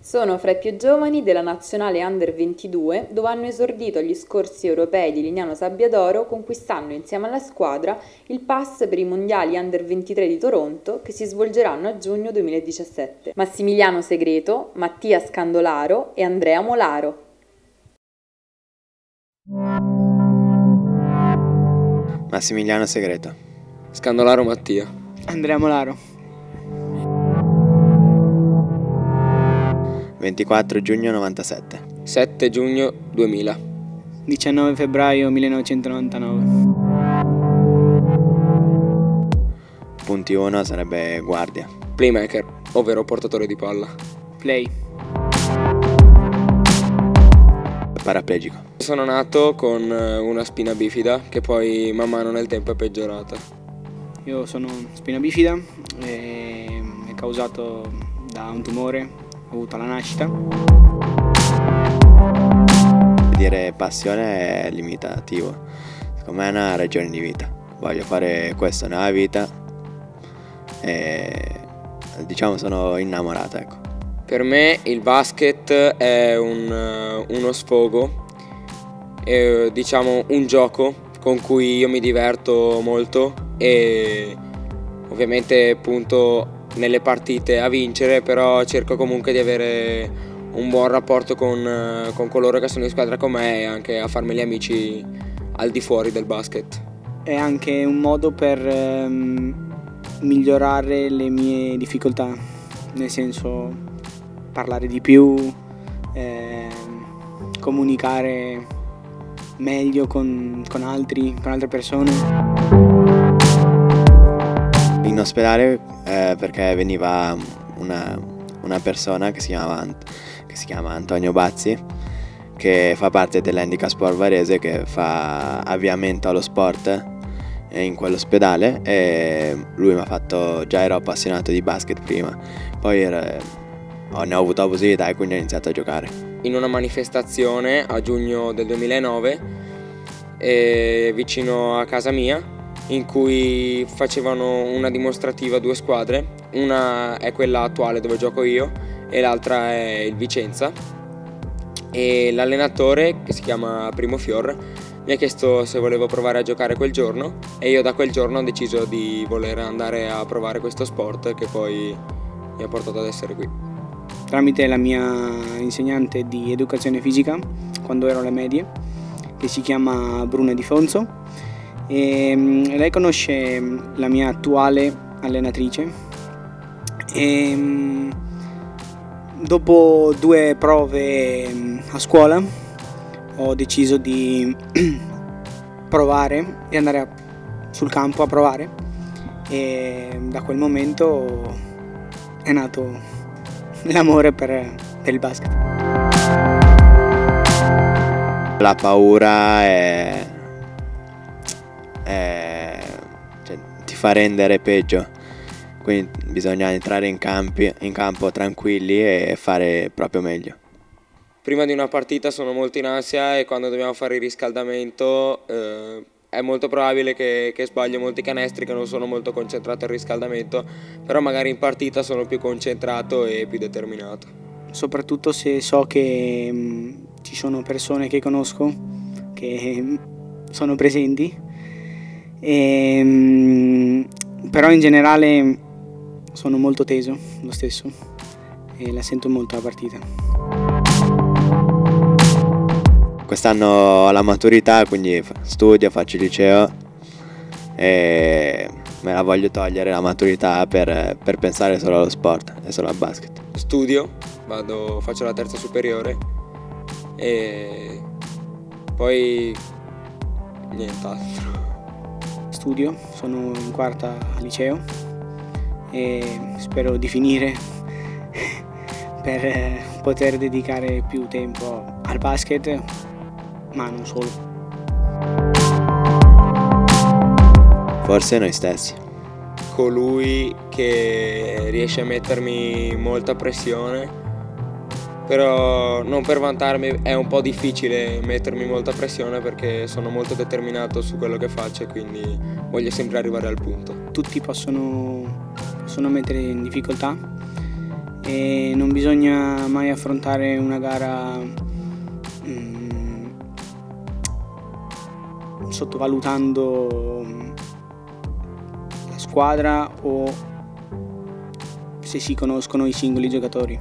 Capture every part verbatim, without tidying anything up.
Sono fra i più giovani della nazionale Under ventidue, dove hanno esordito agli scorsi europei di Lignano Sabbiadoro, conquistando insieme alla squadra il pass per i mondiali Under ventitré di Toronto che si svolgeranno a giugno duemiladiciassette. Massimiliano Segreto, Mattia Scandolaro e Andrea Molaro. Massimiliano Segreto. Scandolaro Mattia. Andrea Molaro. ventiquattro giugno novantasette. sette giugno duemila. diciannove febbraio millenovecentonovantanove. Punti uno sarebbe guardia. Playmaker, ovvero portatore di palla. Play. Paraplegico. Sono nato con una spina bifida che poi man mano nel tempo è peggiorata. Io sono spina bifida, e è causato da un tumore avuto alla nascita. Dire passione è limitativo, secondo me è una ragione di vita. Voglio fare questo nella vita e diciamo sono innamorato, ecco. Per me il basket è un, uno sfogo, è, diciamo un gioco con cui io mi diverto molto e ovviamente punto nelle partite a vincere, però cerco comunque di avere un buon rapporto con, con coloro che sono in squadra con me e anche a farmi gli amici al di fuori del basket. È anche un modo per ehm, migliorare le mie difficoltà, nel senso parlare di più, ehm, comunicare meglio con, con altri, con altre persone. In ospedale eh, perché veniva una, una persona che si, chiama, che si chiama Antonio Bazzi, che fa parte dell'Handicap Sport Varese, che fa avviamento allo sport in quell'ospedale, e lui mi ha fatto, già ero appassionato di basket prima, poi era, ne ho avuto la possibilità e quindi ho iniziato a giocare. In una manifestazione a giugno del duemilanove eh, vicino a casa mia, in cui facevano una dimostrativa due squadre, una è quella attuale dove gioco io e l'altra è il Vicenza, e l'allenatore, che si chiama Primo Fior, mi ha chiesto se volevo provare a giocare quel giorno e io da quel giorno ho deciso di voler andare a provare questo sport che poi mi ha portato ad essere qui. Tramite la mia insegnante di educazione fisica quando ero alle medie, che si chiama Bruna Di Fonzo, e lei conosce la mia attuale allenatrice e dopo due prove a scuola ho deciso di provare e andare a, sul campo a provare, e da quel momento è nato l'amore per, per il basket. La paura è Eh, cioè, ti fa rendere peggio, quindi bisogna entrare in, campi, in campo tranquilli e fare proprio meglio. Prima di una partita sono molto in ansia e quando dobbiamo fare il riscaldamento eh, è molto probabile che, che sbaglio molti canestri, che non sono molto concentrato al riscaldamento, però magari in partita sono più concentrato e più determinato. Soprattutto se so che mh, ci sono persone che conosco che mh, sono presenti. E, però in generale sono molto teso lo stesso e la sento molto la partita. Quest'anno ho la maturità, quindi studio, faccio il liceo e me la voglio togliere la maturità per, per pensare solo allo sport e solo al basket. Studio, vado, faccio la terza superiore e poi nient'altro. Studio, sono in quarta al liceo e spero di finire per poter dedicare più tempo al basket, ma non solo. Forse noi stessi. Colui che riesce a mettermi molta pressione, però non per vantarmi, è un po' difficile mettermi molta pressione perché sono molto determinato su quello che faccio e quindi voglio sempre arrivare al punto. Tutti possono, possono mettere in difficoltà e non bisogna mai affrontare una gara mm, sottovalutando la squadra o se si conoscono i singoli giocatori.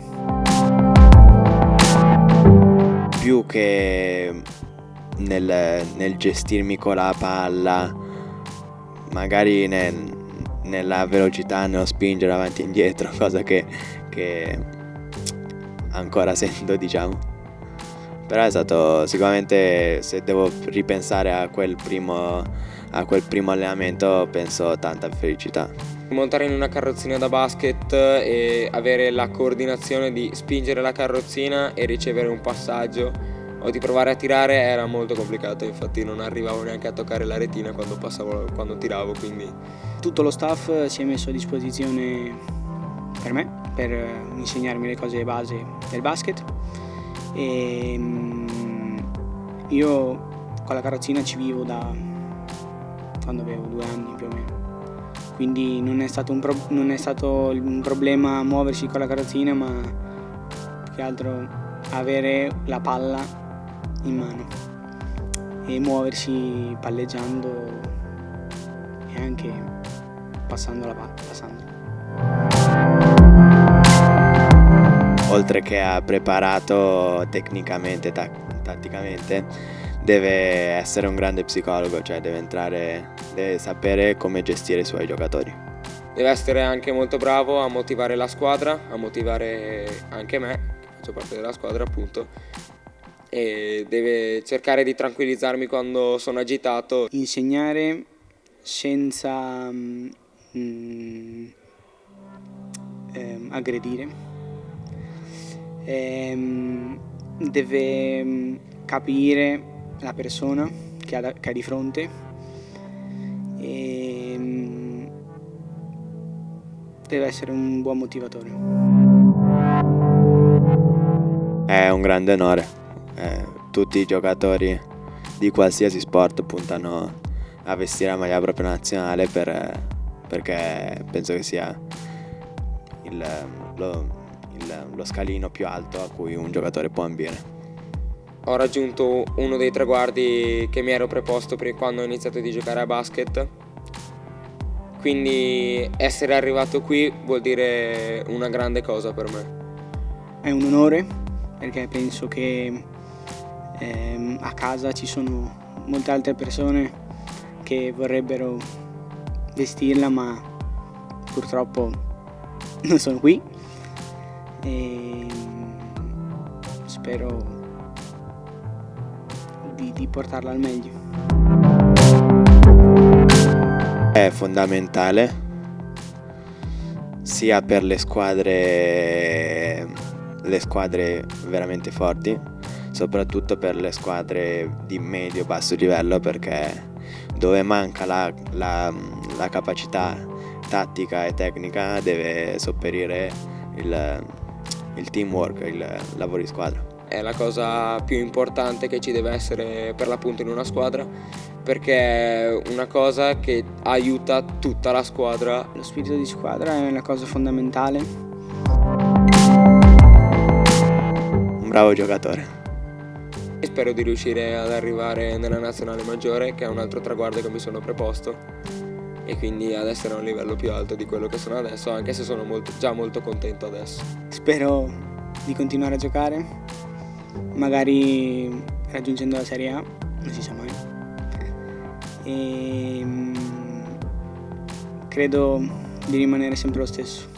Più che nel, nel gestirmi con la palla, magari nel, nella velocità, nello spingere avanti e indietro, cosa che, che ancora sento, diciamo. Però è stato sicuramente, se devo ripensare a quel primo, a quel primo allenamento, penso tanta felicità. Montare in una carrozzina da basket e avere la coordinazione di spingere la carrozzina e ricevere un passaggio o di provare a tirare era molto complicato, infatti non arrivavo neanche a toccare la retina quando, passavo, quando tiravo. Quindi tutto lo staff si è messo a disposizione per me, per insegnarmi le cose base del basket, e io con la carrozzina ci vivo da quando avevo due anni più o meno. Quindi non è stato un, pro non è stato un problema muoversi con la carrozzina, ma più che altro avere la palla in mano e muoversi palleggiando e anche passando la palla. Passando. Oltre che ha preparato tecnicamente, tatticamente, deve essere un grande psicologo, cioè deve entrare, deve sapere come gestire i suoi giocatori. Deve essere anche molto bravo a motivare la squadra, a motivare anche me, che faccio parte della squadra appunto, e deve cercare di tranquillizzarmi quando sono agitato. Insegnare senza mm, ehm, aggredire, ehm, deve capire la persona che ha, che ha di fronte e mm, deve essere un buon motivatore. È un grande onore, eh, tutti i giocatori di qualsiasi sport puntano a vestire la maglia proprio nazionale per, perché penso che sia il, lo, il, lo scalino più alto a cui un giocatore può ambire. Ho raggiunto uno dei traguardi che mi ero preposto per quando ho iniziato di giocare a basket, quindi essere arrivato qui vuol dire una grande cosa per me. È un onore perché penso che ehm, a casa ci sono molte altre persone che vorrebbero vestirla, ma purtroppo non sono qui e spero Di, di portarla al meglio. È fondamentale sia per le squadre, le squadre veramente forti, soprattutto per le squadre di medio-basso livello, perché dove manca la, la, la capacità tattica e tecnica deve sopperire il, il teamwork, il lavoro di squadra. È la cosa più importante che ci deve essere per l'appunto in una squadra, perché è una cosa che aiuta tutta la squadra. Lo spirito di squadra è una cosa fondamentale. Un bravo giocatore. Spero di riuscire ad arrivare nella nazionale maggiore, che è un altro traguardo che mi sono preposto, e quindi ad essere a un livello più alto di quello che sono adesso, anche se sono molto, già molto contento adesso. Spero di continuare a giocare, magari raggiungendo la Serie A, non si sa mai, e credo di rimanere sempre lo stesso.